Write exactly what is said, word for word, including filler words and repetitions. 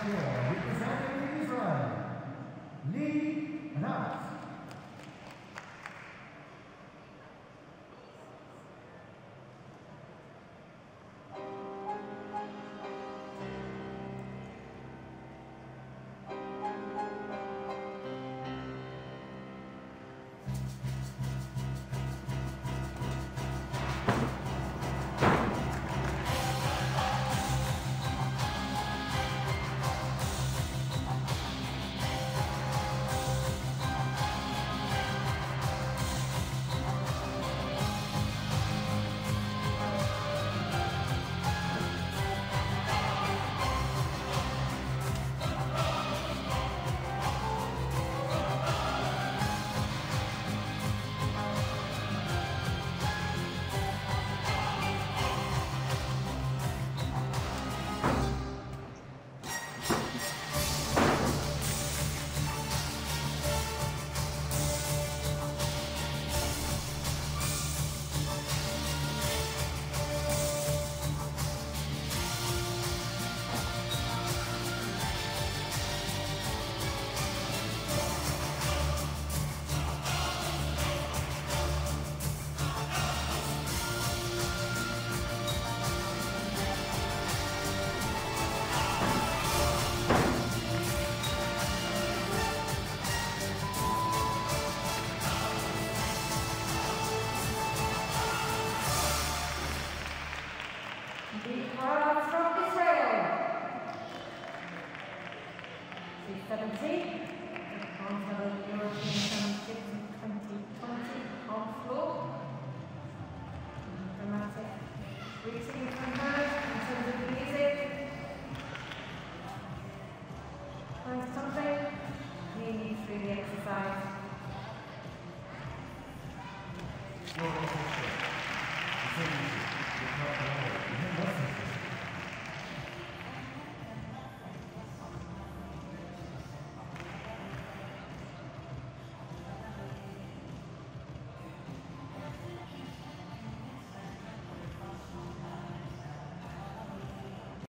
four, representing Israel, Lihie Raz. Lihie Raz from Israel. She's seventeen, on to the European Championships in twenty twenty on floor. Dramatic routine from her in terms of the music. Find something you need through the exercise. Your